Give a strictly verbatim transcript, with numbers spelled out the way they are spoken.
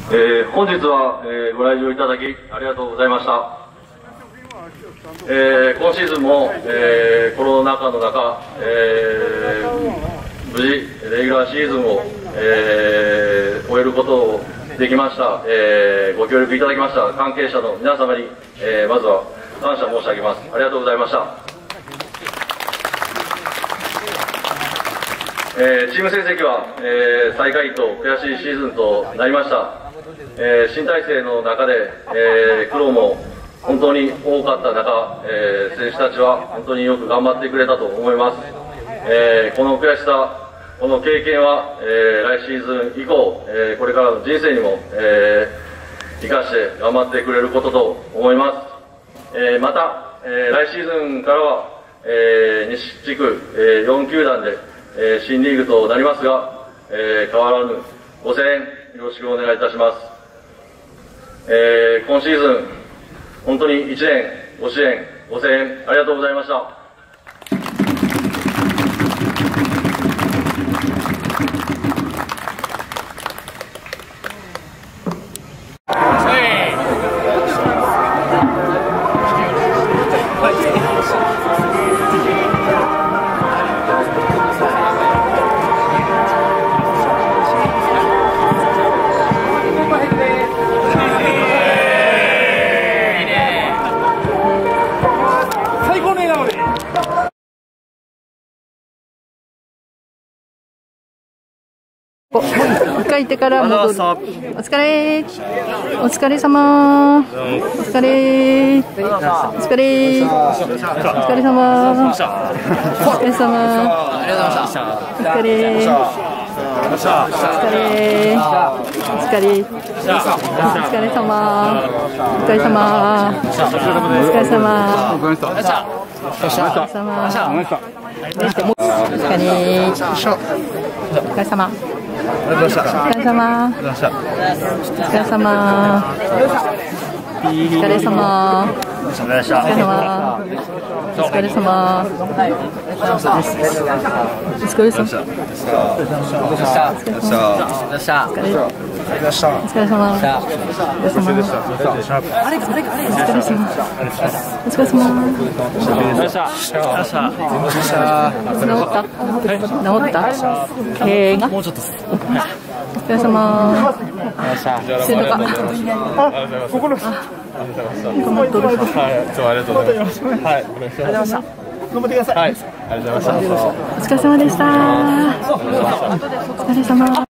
えー、本日は、えー、ご来場いただきありがとうございました。えー、今シーズンも、えー、コロナ禍の中、えー、無事レギュラーシーズンを、えー、終えることをできました、えー、ご協力いただきました関係者の皆様に、えー、まずは感謝申し上げます。ありがとうございました。えー、チーム成績は、えー、最下位と悔しいシーズンとなりました。えー、新体制の中で、えー、苦労も本当に多かった中、えー、選手たちは本当によく頑張ってくれたと思います。えー、この悔しさ、この経験は、えー、来シーズン以降、えー、これからの人生にも、えー、生かして頑張ってくれることと思います。えー、また、えー、来シーズンからは、えー、西地区、えー、よん球団で、えー、新リーグとなりますが、えー、変わらぬご声援よろしくお願いいたします。えー、今シーズン本当にいちねんご支援ご声援ありがとうございました。 一回行ってから戻る。お疲れお疲れ様お疲れお疲れお疲れ様お疲れ様ありがとうございました。お疲れお疲れお疲れお疲れ様お疲れ様お疲れ様お疲れ様お疲れ様お疲れ様お疲れ様お疲れ様お疲れ様お疲れ様お疲れ様お疲れ様お疲れ様治った毛がお疲れ様背中あここの頑張っとる。ありがとうございます。はい、ありがとうございました。頑張ってください。はい、ありがとうございました。お疲れ様でした。お疲れ様。